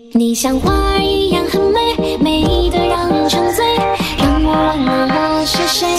你像花儿一样很美，美得让人沉醉，让我忘了我是谁。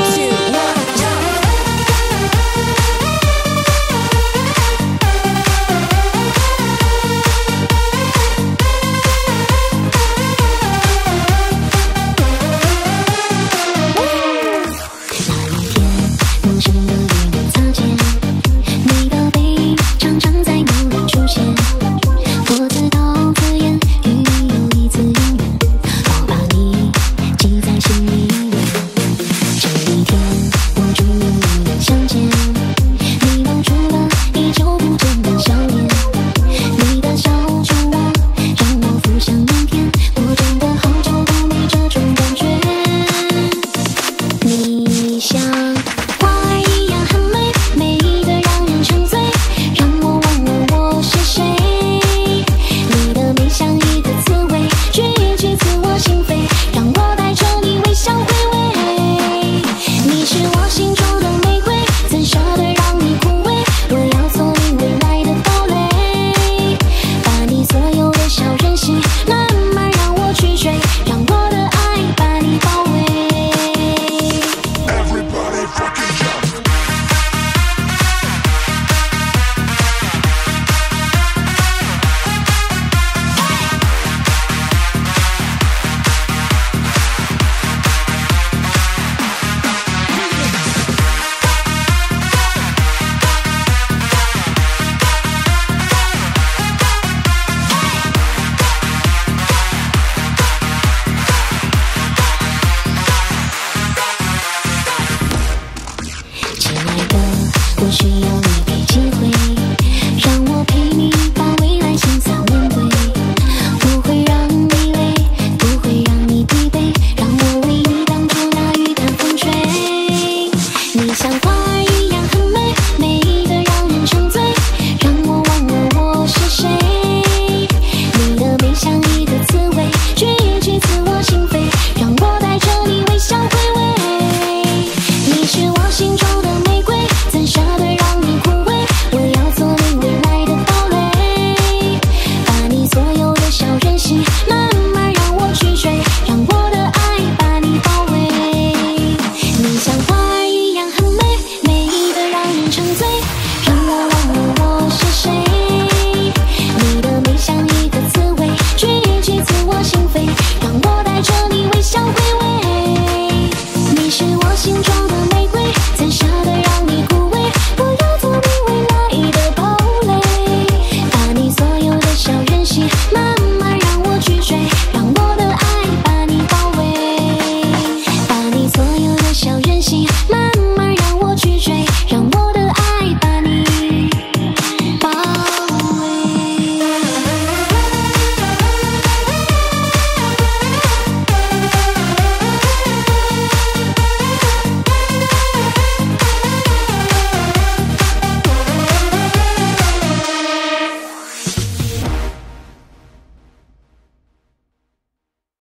我需要你给机会，让我陪你把未来潇洒面对，不会让你累，不会让你疲惫，让我为你挡住那雨的风吹。你像花儿一样很美，美得让人沉醉，让我忘了我是谁。你的美像一个刺猬，去一去刺我心扉，让我带着你微笑回味。你是我心中的玫瑰，怎舍得让你枯萎？我要做你未来的堡垒，把你所有的小任性慢慢让我去追，让我的爱把你包围。你像花儿一样很美，美得让人沉醉，让我忘了我是谁。你的美像一个刺猬，去一去刺我心扉，让我带着你微笑回味。你是我心中的玫瑰，怎舍得让你枯萎？我要做你未来的堡垒，把你所有的小任性慢慢让我去追，让我的爱把你包围，把你所有的小任性慢